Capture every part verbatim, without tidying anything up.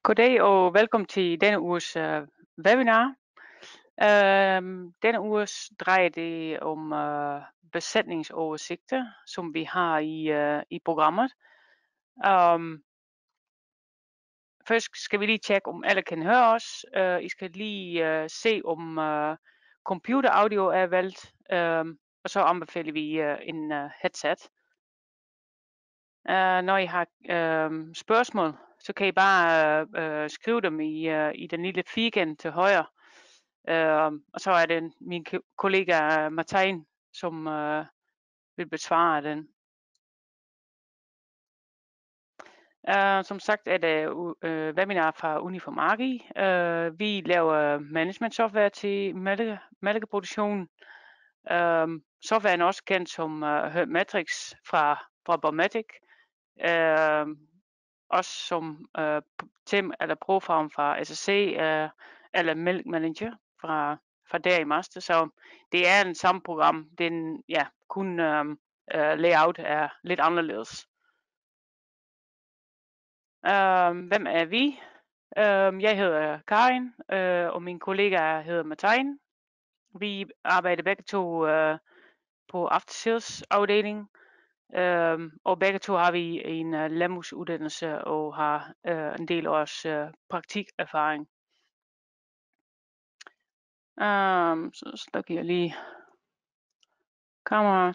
Goddag og velkommen til denne uges øh, webinar. Øhm, denne uges drejer det om øh, besætningsoversigter, som vi har i, øh, i programmet. Um, først skal vi lige tjekke, om alle kan høre os. Uh, I skal lige uh, se, om uh, computeraudio er valgt, um, og så anbefaler vi uh, en uh, headset. Uh, når I har uh, spørgsmål, så kan I bare uh, skrive dem i, uh, i den lille firkant til højre. Uh, og så er det min kollega Martin, som uh, vil besvare den. Uh, som sagt er det uh, webinar fra Uniformagi. Uh, vi laver management software til mælke, mælkeproduktion. Uh, softwaren er også kendt som uh, Hermetrix fra, fra Bomatic. Uh, også som uh, Tim eller Profarm fra S S C uh, eller Milk Manager fra, fra Dairy Master. Så det er det samme program. Den, ja, kun um, uh, layout er lidt anderledes. Uh, hvem er vi? Uh, jeg hedder Karin, uh, og min kollega hedder Martin. Vi arbejder begge to uh, på after sales afdeling. Uh, og begge to har vi en uh, landbrugsuddannelse og har uh, en del års uh, praktikerfaring. Um, så slukker jeg lige kameraet.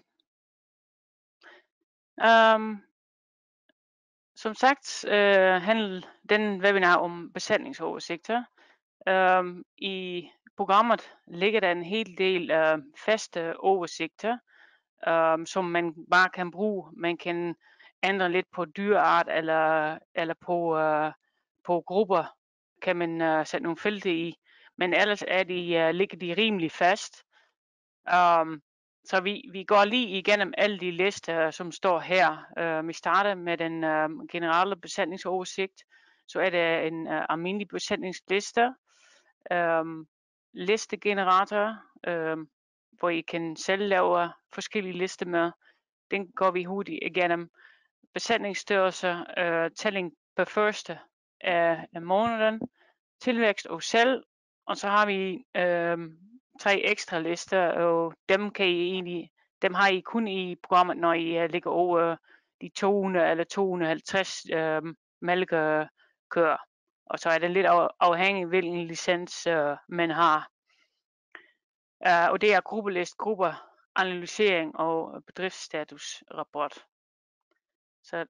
Um, som sagt uh, handler den webinar om besætningsoversigter. Um, I programmet ligger der en hel del uh, faste oversigter, um, som man bare kan bruge. Man kan ændre lidt på dyreart eller, eller på, uh, på grupper, kan man uh, sætte nogle felter i. Men ellers er de, uh, ligger de rimelig fast. Um, så vi, vi går lige igennem alle de lister, som står her. Uh, vi starter med den uh, generelle besætningsoversigt. Så er det en uh, almindelig besætningsliste. Um, listegenerator, um, hvor I kan selv lave forskellige lister med. Den går vi hurtigt igennem. Besætningsstørrelse, uh, tælling per første af, af måneden, tilvækst og salg, og så har vi um, tre ekstra lister, og dem kan I egentlig, dem har I kun i programmet, når I uh, ligger over de to hundrede eller to hundrede og halvtreds uh, mælkekøer. Og så er det lidt afhængig af hvilken licens uh, man har. Uh, og det er gruppelist, grupper, analysering og bedriftsstatusrapport. Så,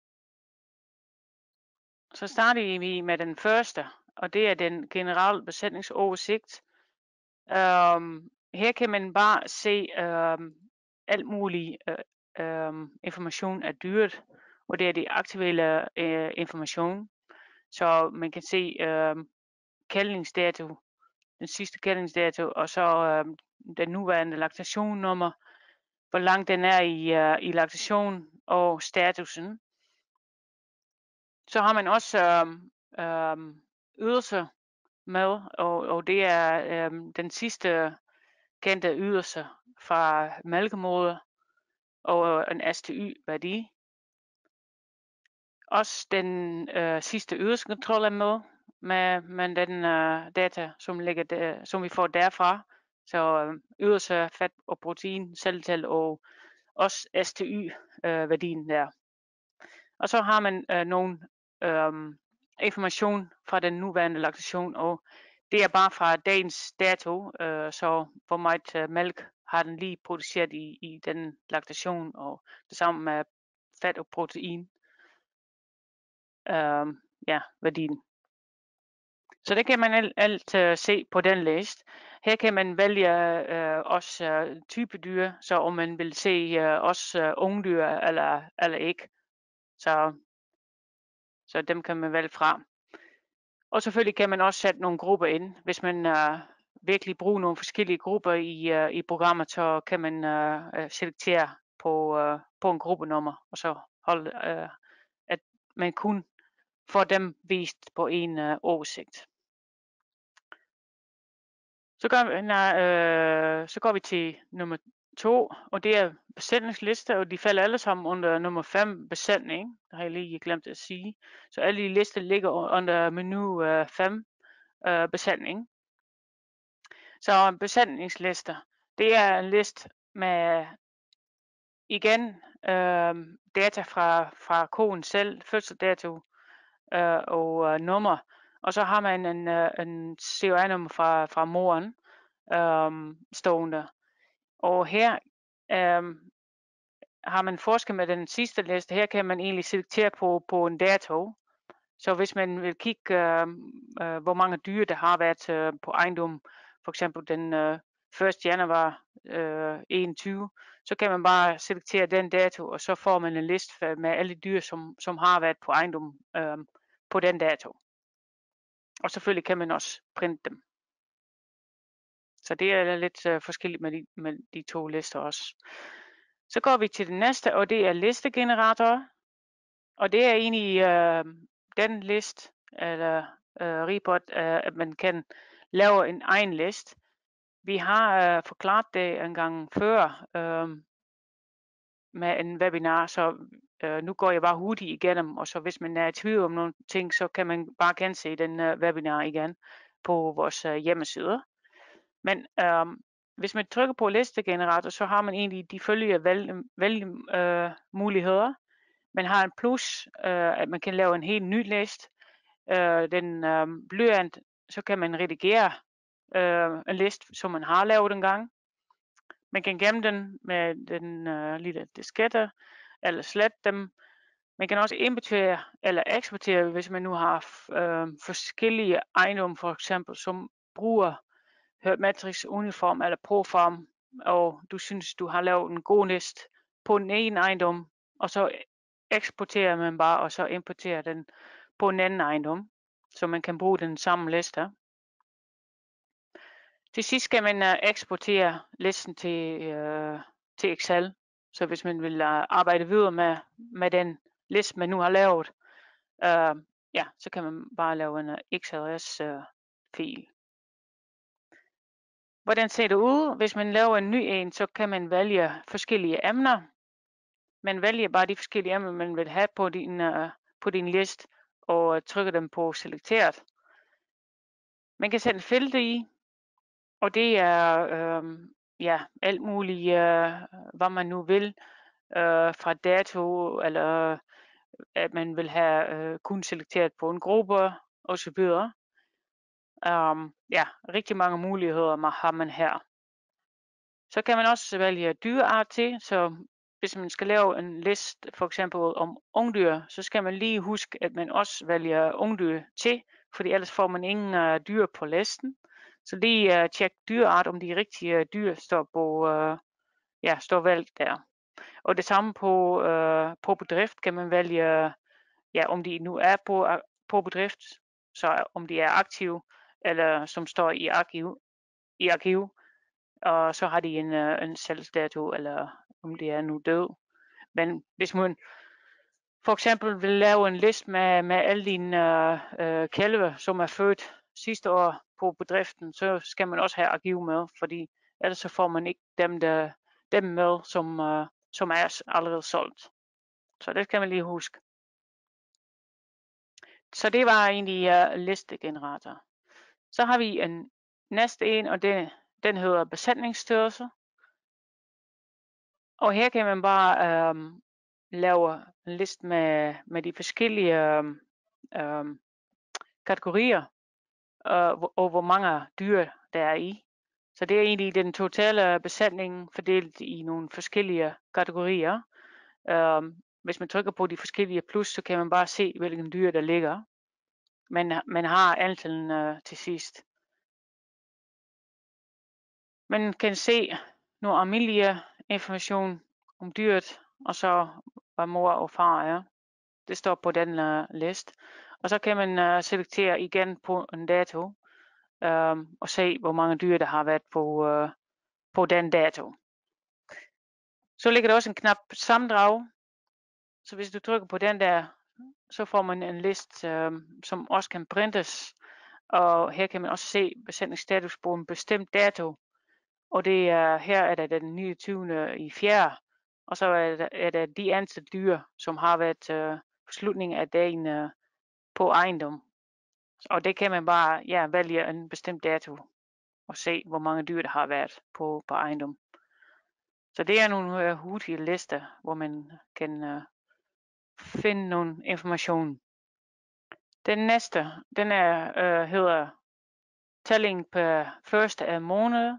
så starter vi med den første, og det er den generelle besætningsoversigt. Um, her kan man bare se um, alt mulig uh, um, information af dyret, og det er de aktuelle uh, information. Så man kan se um, kældningsdato, den sidste kældningsdato, og så um, den nuværende laktationnummer, hvor langt den er i, uh, i laktation og statusen. Så har man også um, um, ydelser med, og, og det er um, den sidste kendte ydelse fra mælkemoder og en S T Y-værdi. Også den uh, sidste ydelseskontrol er med, med, med den uh, data, som, ligger der, som vi får derfra. Så uh, ydelse, fat og protein, celletal og også S T Y-værdien uh, der. Og så har man uh, nogle um, information fra den nuværende laktation, og det er bare fra dagens dato, uh, så hvor meget uh, mælk har den lige produceret i, i den laktation, og det samme med fat og protein, uh, ja, værdien. Så det kan man alt, alt uh, se på den liste. Her kan man vælge uh, også uh, type dyr, så om man vil se uh, også uh, ungdyr eller, eller ikke. Så, så dem kan man vælge fra. Og selvfølgelig kan man også sætte nogle grupper ind. Hvis man uh, virkelig bruger nogle forskellige grupper i, uh, i programmet, så kan man uh, selektere på, uh, på en gruppenummer, og så holde, uh, at man kun får dem vist på en uh, oversigt. Så går, vi, uh, så går vi til nummer to, og det er besætningslister, og de falder alle sammen under nummer fem, besætning. Det har jeg lige glemt at sige. Så alle de lister ligger under menu uh, fem, uh, besætning. Så besætningslister, det er en liste med igen øh, data fra, fra koen selv, fødselsdato øh, og øh, nummer, og så har man en, øh, en C O A-nummer fra, fra moren øh, stående. Og her øh, har man forsket med den sidste liste. Her kan man egentlig selektere på, på en dato. Så hvis man vil kigge, øh, øh, hvor mange dyr der har været øh, på ejendommen, for eksempel den øh, første januar øh, enogtyve, så kan man bare selektere den dato, og så får man en liste med alle dyr, som, som har været på ejendommen øh, på den dato. Og selvfølgelig kan man også printe dem. Så det er lidt øh, forskelligt med de, med de to lister også. Så går vi til det næste, og det er listegenerator. Og det er egentlig øh, den liste, eller øh, report, øh, at man kan lave en egen liste. Vi har øh, forklaret det en gang før øh, med en webinar, så øh, nu går jeg bare hurtigt igennem, og så hvis man er i tvivl om nogle ting, så kan man bare gense den øh, webinar igen på vores øh, hjemmeside. Men øh, hvis man trykker på listegenerator, så har man egentlig de følgende valg, valgmuligheder. Øh, muligheder. Man har en plus, øh, at man kan lave en helt ny liste. Øh, den øh, blyant, så kan man redigere øh, en liste, som man har lavet engang. Man kan gemme den med den øh, lille diskette, eller slette dem. Man kan også importere eller eksportere, hvis man nu har øh, forskellige ejendomme, for eksempel, som bruger Matrix Uniform eller Proform, og du synes, du har lavet en god liste på den ene ejendom, og så eksporterer man bare, og så importerer den på en anden ejendom, så man kan bruge den samme liste. Til sidst skal man uh, eksportere listen til, uh, til Excel, så hvis man vil uh, arbejde videre med, med den liste, man nu har lavet, uh, ja, så kan man bare lave en uh, X L S-fil. Uh, Hvordan ser det ud? Hvis man laver en ny en, så kan man vælge forskellige emner. Man vælger bare de forskellige emner, man vil have på din, uh, på din liste, og trykker dem på selekteret. Man kan sætte en filter i, og det er øh, ja, alt muligt, øh, hvad man nu vil, øh, fra dato, eller at man vil have øh, kun selekteret på en gruppe, og så videre. Um, ja, rigtig mange muligheder har man her. Så kan man også vælge dyreart til, så hvis man skal lave en liste for eksempel om ungdyr, så skal man lige huske, at man også vælger ungdyr til, fordi ellers får man ingen uh, dyr på listen. Så lige uh, tjek dyreart, om de rigtige uh, dyr står på, uh, ja, står valgt der. Og det samme på, uh, på bedrift kan man vælge, ja, om de nu er på, uh, på bedrift, så om de er aktive, eller som står i arkiv, i arkiv. Og så har de en, uh, en salgsdato, eller om de er nu død. Men hvis man for eksempel vil lave en liste med, med alle dine uh, uh, kalve, som er født sidste år på bedriften, så skal man også have arkiv med, fordi ellers så får man ikke dem, der, dem med, som, uh, som er allerede solgt. Så det kan man lige huske. Så det var egentlig uh, listegenerator. Så har vi en næste en, og det, den hedder besætningsstørrelse. Og her kan man bare øh, lave en liste med, med de forskellige øh, øh, kategorier, øh, og hvor mange dyr der er i. Så det er egentlig den totale besætning fordelt i nogle forskellige kategorier. Øh, hvis man trykker på de forskellige plus, så kan man bare se, hvilke dyr der ligger. Men man har antallet øh, til sidst. Man kan se nogle almindelige information om dyret, og så hvad mor og far er. Det står på den uh, liste. Og så kan man uh, selektere igen på en dato, um, og se hvor mange dyr der har været på, uh, på den dato. Så ligger der også en knap sammendrag. Så hvis du trykker på den der, så får man en liste, um, som også kan printes. Og her kan man også se besætningsstatus på en bestemt dato. Og det er, her er det den niogtyvende i fjerde, og så er det, er det de antal dyr, som har været øh, på slutningen af dagen øh, på ejendom. Og det kan man bare ja, vælge en bestemt dato og se, hvor mange dyr der har været på, på ejendom. Så det er nogle øh, hurtige lister, hvor man kan øh, finde nogle information. Den næste, den er, øh, hedder tælling per første af måned.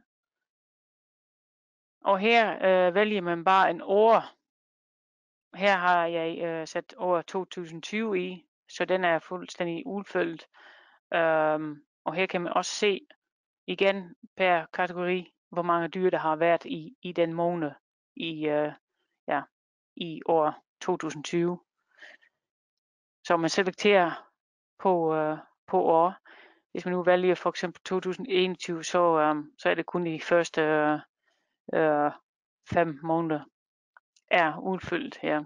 Og her øh, vælger man bare en år. Her har jeg øh, sat år to tusind og tyve i, så den er fuldstændig udfyldt. Øhm, og her kan man også se igen per kategori, hvor mange dyr der har været i, i den måned i, øh, ja, i år to tusind og tyve. Så man selekterer på, øh, på år. Hvis man nu vælger for eksempel to tusind og enogtyve, så, øh, så er det kun de første øh, øh, fem måneder er udfyldt her.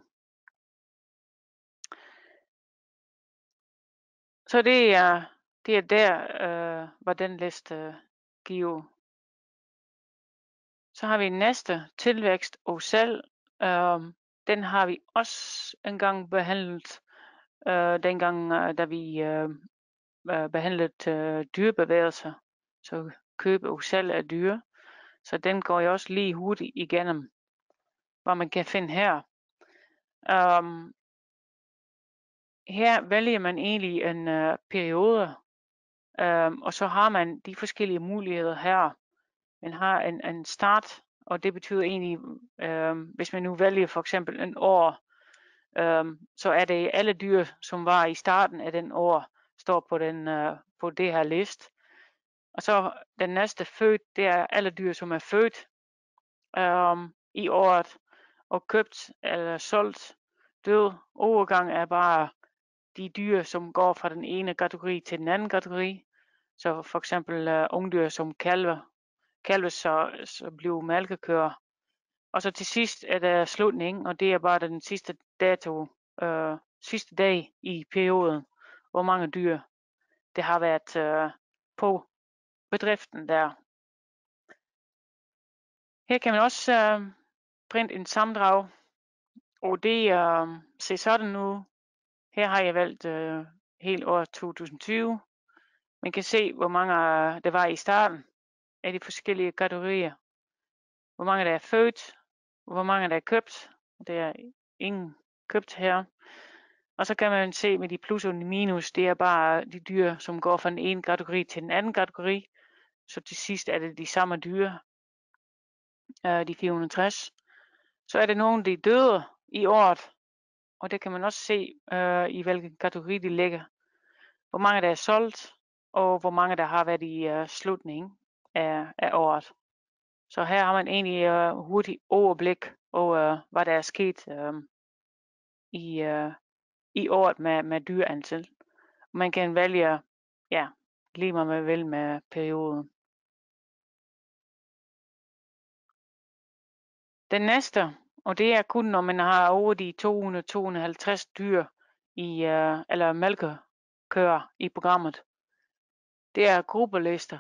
Så det er, det er der, øh, hvor den liste øh, giver. Så har vi næste, tilvækst og salg. Øh, den har vi også engang behandlet, øh, dengang øh, da vi øh, behandlede øh, dyrebevægelser, så køb og salg af dyr. Så den går jeg også lige hurtigt igennem, hvad man kan finde her. Um, her vælger man egentlig en uh, periode, um, og så har man de forskellige muligheder her. Man har en, en start, og det betyder egentlig, um, hvis man nu vælger for eksempel en år, um, så er det alle dyr, som var i starten af den år, står på, den, uh, på det her liste. Og så den næste født, det er alle dyr, som er født um, i året, og købt eller solgt. Død overgang er bare de dyr, som går fra den ene kategori til den anden kategori. Så for eksempel uh, ungdyr som kalve, kalve så, så bliver mælkekøer. Og så til sidst er der slutning, og det er bare den sidste dato, uh, sidste dag i perioden, hvor mange dyr det har været uh, på bedriften der. Her kan man også uh, printe en sammendrag, og det uh, ser sådan ud. Her har jeg valgt uh, helt år to tusind og tyve. Man kan se, hvor mange uh, der var i starten af de forskellige kategorier. Hvor mange der er født, hvor mange der er købt. Der er ingen købt her. Og så kan man se med de plus og de minus, det er bare de dyr, som går fra den ene kategori til den anden kategori. Så til sidst er det de samme dyr, uh, de fire hundrede og tres. Så er der nogle, der er døde i året, og det kan man også se uh, i hvilken kategori de ligger. Hvor mange der er solgt, og hvor mange der har været i uh, slutningen af, af året. Så her har man egentlig uh, hurtigt overblik over, uh, hvad der er sket uh, i, uh, i året med, med dyreantal. Man kan vælge, ja, lige meget man vil med perioden. Den næste, og det er kun når man har over de to hundrede til to hundrede og halvtreds dyr i, uh, eller mælkekøer i programmet. Det er gruppelister.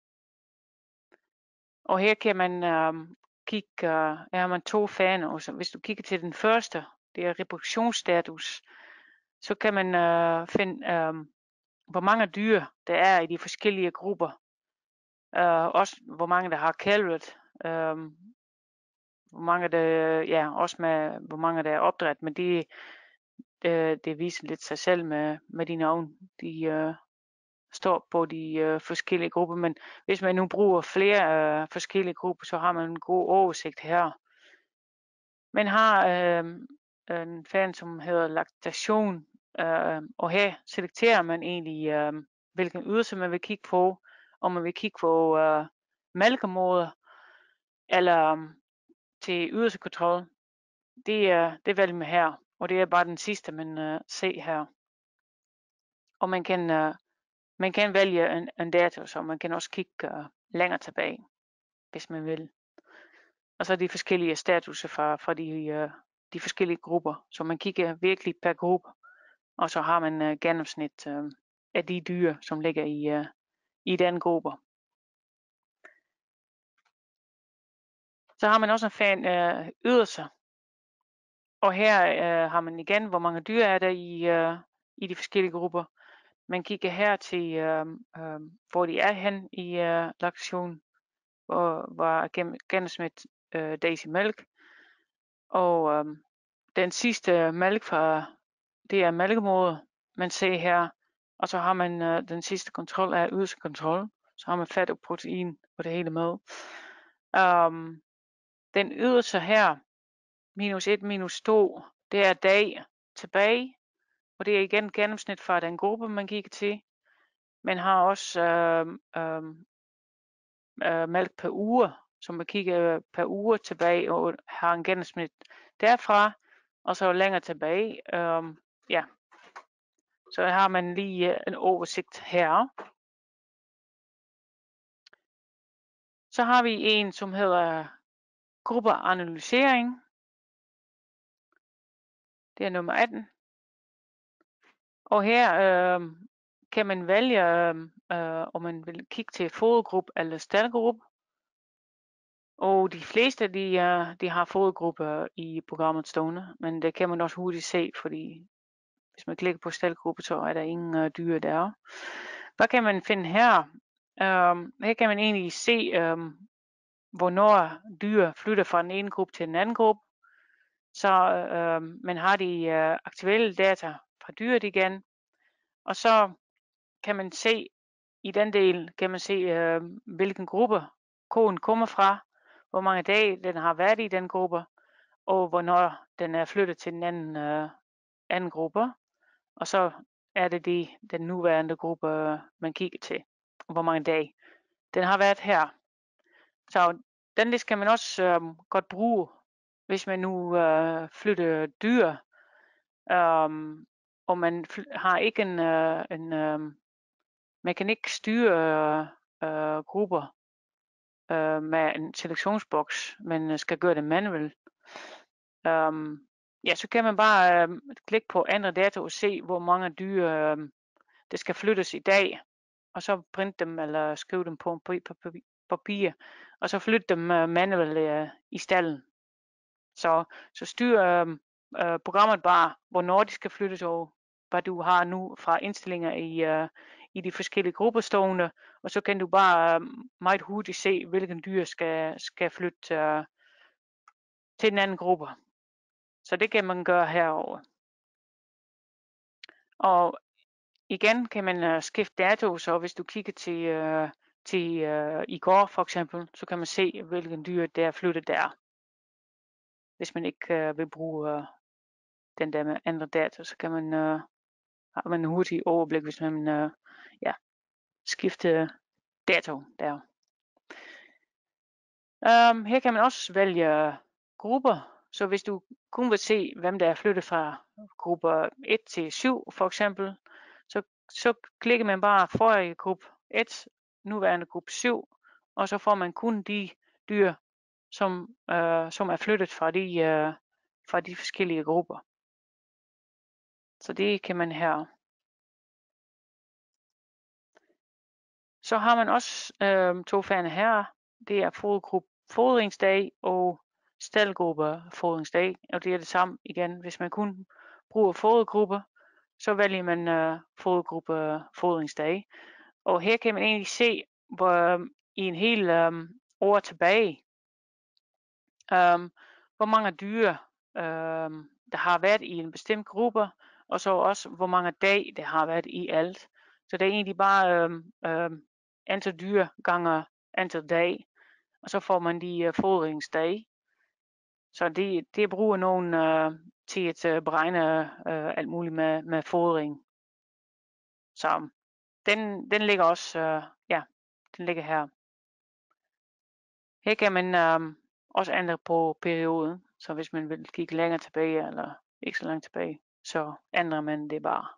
Og her kan man uh, kigge, uh, her har man to faner. Så hvis du kigger til den første, det er reproduktionsstatus, så kan man uh, finde, uh, hvor mange dyr der er i de forskellige grupper. Uh, også hvor mange der har kalvet. Uh, hvor mange der, ja, også med hvor mange der er opdræt, men det, det, det viser lidt sig selv med, med de navne, de uh, står på de uh, forskellige grupper. Men hvis man nu bruger flere uh, forskellige grupper, så har man en god oversigt her. Man har uh, en fan, som hedder laktation, uh, og her selekterer man egentlig, uh, hvilken ydelse man vil kigge på, om man vil kigge på uh, mælkemoder, eller um, til ydelsekontrol. Det er det vælger man her, og det er bare den sidste, man uh, ser her. Og man kan, uh, man kan vælge en, en dato, så man kan også kigge uh, længere tilbage, hvis man vil. Og så de forskellige statuser fra, fra de, uh, de forskellige grupper, så man kigger virkelig per gruppe, og så har man uh, gennemsnit uh, af de dyr, som ligger i, uh, i den gruppe. Så har man også en fan øh, ydelser. Og her øh, har man igen, hvor mange dyr er der i, øh, i de forskellige grupper. Man kigger her til, øh, øh, hvor de er hen i øh, laktation, hvor, hvor gennem, gennemsnit øh, Daisy mælk. Og øh, den sidste mælk fra, det er mælkemoder, man ser her. Og så har man øh, den sidste kontrol af ydelsekontrol. Så har man fat og protein på det hele med. Um, den ydelse her, minus et, minus to, det er dag tilbage. Og det er igen gennemsnit fra den gruppe, man kigger til. Man har også øh, øh, øh, mælk per uge, så man kigger per uge tilbage og har en gennemsnit derfra. Og så længere tilbage. Øh, ja. Så har man lige en oversigt her. Så har vi en, som hedder gruppeanalysering. Det er nummer atten. Og her øh, kan man vælge, øh, om man vil kigge til fodergruppe eller staldgruppe. Og de fleste de, uh, de har fodergrupper i programmet stående, men det kan man også hurtigt se, fordi hvis man klikker på staldgruppe, så er der ingen uh, dyr der. Hvad kan man finde her? Um, her kan man egentlig se, um, hvornår dyr flytter fra den ene gruppe til den anden gruppe. Så uh, man har de uh, aktuelle data fra dyret igen, og så kan man se, i den del kan man se, uh, hvilken gruppe koen kommer fra, hvor mange dage den har været i den gruppe, og hvornår den er flyttet til den anden, øh, anden gruppe. Og så er det de, den nuværende gruppe, man kigger til, hvor mange dage den har været her. Så den liste kan man også øh, godt bruge, hvis man nu øh, flytter dyr, øh, og man har ikke en, øh, en øh, man kan ikke styre øh, grupper øh, med en selektionsboks, men skal gøre det manuelt. Um, ja, så kan man bare øh, klikke på andre data og se, hvor mange dyr øh, det skal flyttes i dag, og så printe dem eller skrive dem på en papir, og så flytte dem øh, manuelt øh, i stallen. Så, så styrer øh, øh, programmet bare, hvornår de skal flyttes, og hvad du har nu fra indstillinger i, øh, i de forskellige grupper stående, og så kan du bare øh, meget hurtigt se, hvilken dyr skal, skal flytte øh, til den anden gruppe. Så det kan man gøre herover. Og igen kan man uh, skifte dato, så hvis du kigger til, uh, til uh, i går for eksempel, så kan man se, hvilken dyr der er flyttet der. Hvis man ikke uh, vil bruge uh, den der med andre data, så kan man uh, har man en hurtig overblik, hvis man uh, ja, skifter dato der. Um, her kan man også vælge grupper. Så hvis du kun vil se, hvem der er flyttet fra grupper et til syv for eksempel, så, så klikker man bare forrige gruppe et, nuværende gruppe syv, og så får man kun de dyr, som, øh, som er flyttet fra de, øh, fra de forskellige grupper. Så det kan man her. Så har man også øh, to færne her. Det er fodergruppe fodringsdag og staldgruppe fodringsdag, og det er det samme igen. Hvis man kun bruger fodergrupper, så vælger man øh, fodergruppe fodringsdag. Og her kan man egentlig se, hvor i en hel øh, år tilbage, øh, hvor mange dyr, øh, der har været i en bestemt gruppe, og så også, hvor mange dage, der har været i alt. Så det er egentlig bare øh, øh, antal dyr gange antal dage, og så får man de øh, fodringsdage. Så det, det bruger nogen øh, til at øh, beregne øh, alt muligt med, med fodring. Så den, den ligger også, øh, ja, den ligger her. Her kan man øh, også ændre på perioden, så hvis man vil kigge længere tilbage, eller ikke så langt tilbage, så ændrer man det bare.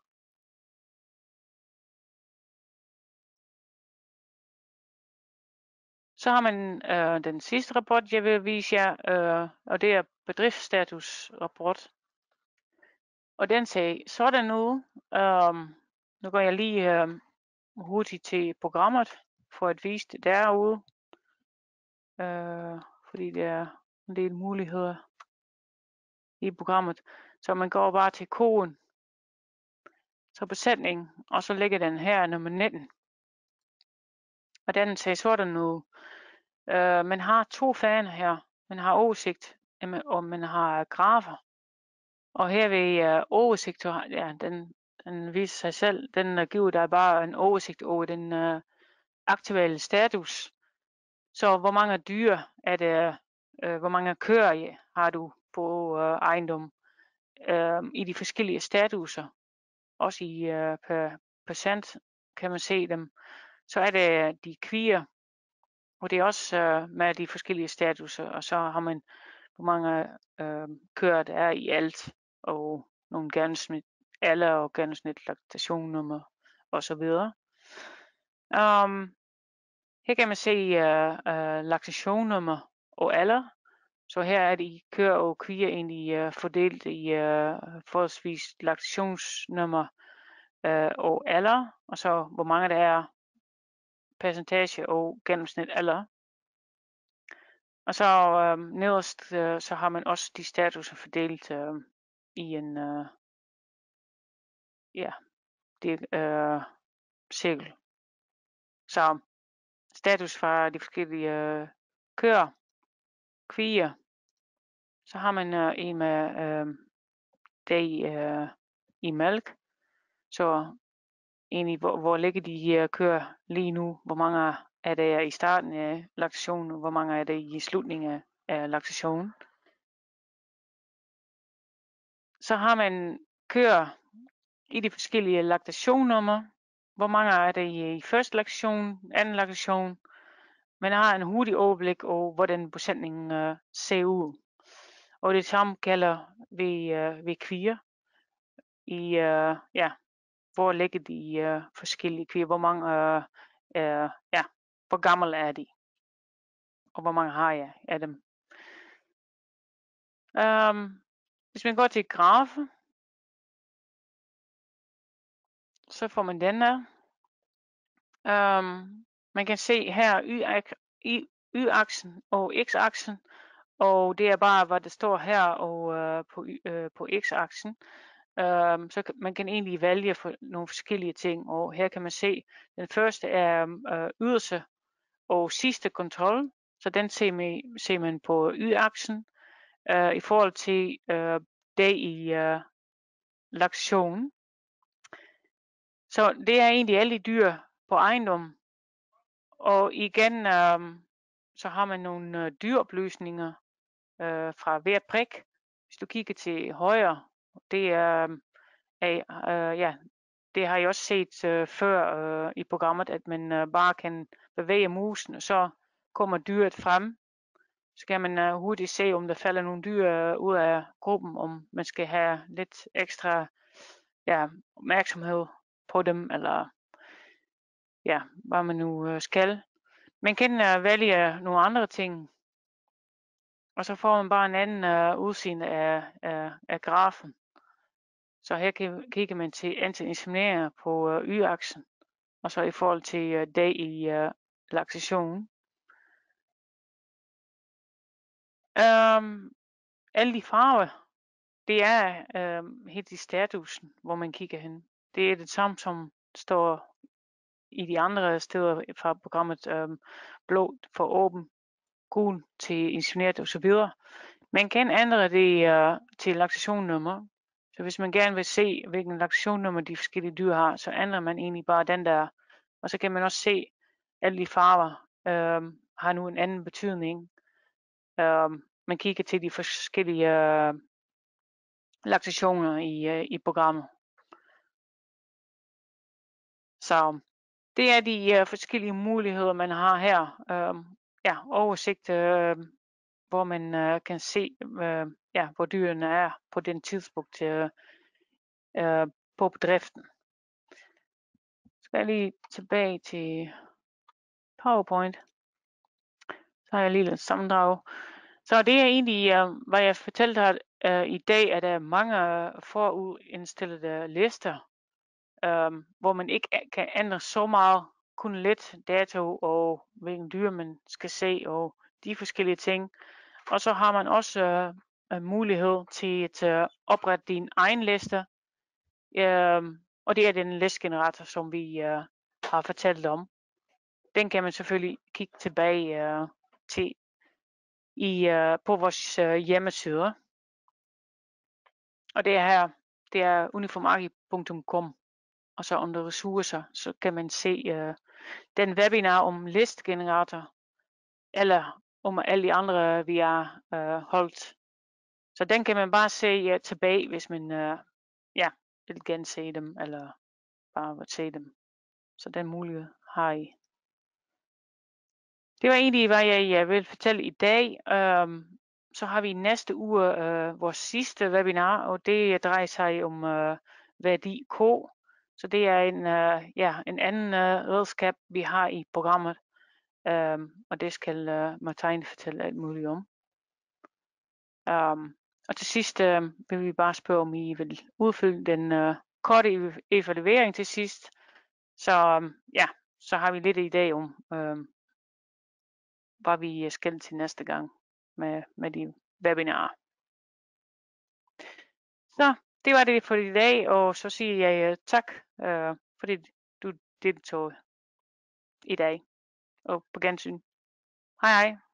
Så har man øh, den sidste rapport, jeg vil vise jer, øh, og det er bedriftsstatusrapport. Og den ser sådan ud. Øh, nu går jeg lige øh, hurtigt til programmet for at vise det derude. Øh, fordi der er en del muligheder i programmet. Så man går bare til koden, så besætning, og så ligger den her nummer nitten. Og den ser sådan ud. Uh, man har to faner her. Man har oversigt, og man har grafer. Og her ved uh, oversigt, ja, den, den viser sig selv. Den uh, giver dig bare en oversigt over den uh, aktuelle status. Så hvor mange dyr er det, uh, hvor mange køer har du på uh, ejendom uh, i de forskellige statuser. Også i uh, per procent kan man se dem. Så er det de kvier, og det er også uh, med de forskellige statuser, og så har man hvor mange uh, køer der er i alt, og nogle gennemsnit alder og gennemsnit laktationnummer og så videre. Um, her kan man se uh, uh, laktationnummer og alder. Så her er de køer og kvier egentlig uh, fordelt i uh, forholdsvis laktationsnummer uh, og alder, og så hvor mange der er percentage og gennemsnit alder. Og så øh, nederst øh, så har man også de statuser fordelt øh, i en øh, ja, det øh, cirkel. Så status fra de forskellige øh, køer, kvier. Så har man øh, en med øh, det øh, i mælk. Så egentlig hvor, hvor ligger de her køer lige nu? Hvor mange er der i starten af laktationen? Hvor mange er der i slutningen af laktationen? Så har man køer i de forskellige laktationnummer. Hvor mange er der i første laktation, anden laktation? Man har en hurtig overblik over, hvordan besætningen uh, ser ud. Og det samme gælder ved, uh, ved kvier. I, uh, ja, hvor ligger de uh, forskellige kvier? Hvor mange, uh, uh, ja, hvor gammel er de? Og hvor mange har jeg af dem? Um, hvis man går til grafen, så får man den her. Um, man kan se her y-aksen og x-aksen, og det er bare hvad der står her og uh, på, uh, på x-aksen. Um, så man kan egentlig vælge for nogle forskellige ting, og her kan man se, den første er uh, yderste og sidste kontrol, så den ser man, ser man på y-aksen uh, i forhold til uh, det i uh, laktation. Så det er egentlig alle dyr på ejendommen. Og igen, øh, så har man nogle øh, dyreoplysninger øh, fra hver prik. Hvis du kigger til højre, det er, er øh, ja, det har jeg også set øh, før øh, i programmet, at man øh, bare kan bevæge musen, og så kommer dyret frem. Så kan man øh, hurtigt se, om der falder nogle dyr øh, ud af gruppen, om man skal have lidt ekstra ja, opmærksomhed på dem, eller ja, hvad man nu øh, skal. Man kan uh, vælge nogle andre ting, og så får man bare en anden uh, udseende af, af, af grafen. Så her kigger man til antal insemineringer på uh, y-aksen, og så i forhold til uh, dag i uh, laktation. Um, alle de farver, det er um, helt i statusen, hvor man kigger hen. Det er det samme, som står i de andre steder fra programmet. Um, blå for åben, gul til insemineret og så videre. Man kan ændre det uh, til laktationnummer. Så hvis man gerne vil se, hvilken laktationnummer de forskellige dyr har, så ændrer man egentlig bare den der. Og så kan man også se, at alle de farver øh, har nu en anden betydning. Øh, man kigger til de forskellige øh, laktationer i, øh, i programmet. Så det er de øh, forskellige muligheder, man har her. Øh, ja, oversigt, øh, hvor man øh, kan se, øh, ja, hvor dyrene er på den tidspunkt øh, øh, på bedriften. Så skal jeg lige tilbage til PowerPoint. Så har jeg lige lidt sammendrag. Så det er egentlig, øh, hvad jeg fortalte her øh, i dag, at der er mange forudindstillede lister, øh, hvor man ikke kan ændre så meget, kun lidt dato og hvilken dyr man skal se og de forskellige ting. Og så har man også øh, mulighed til at øh, oprette din egen liste. Øh, og det er den listegenerator, som vi øh, har fortalt om. Den kan man selvfølgelig kigge tilbage øh, til i, øh, på vores øh, hjemmeside. Og det er her, det er uniformagi punktum com. Og så under ressourcer, så kan man se øh, den webinar om listegenerator, eller om alle de andre, vi har øh, holdt. Så den kan man bare se uh, tilbage, hvis man uh, ja, vil gense dem, eller bare vil se dem. Så den mulighed har I. Det var egentlig, hvad jeg uh, vil fortælle i dag. Um, så har vi næste uge uh, vores sidste webinar, og det drejer sig om uh, værdi K. Så det er en, uh, ja, en anden uh, redskab, vi har i programmet. Um, og det skal uh, Martijn fortælle alt muligt om. Um, og til sidst øh, vil vi bare spørge, om I vil udfylde den øh, korte evaluering til sidst. Så øh, ja, så har vi lidt idé om, øh, hvad vi skal til næste gang med, med de webinarer. Så det var det for i dag, og så siger jeg øh, tak, øh, fordi du deltog i dag. Og på gensyn. Hej hej.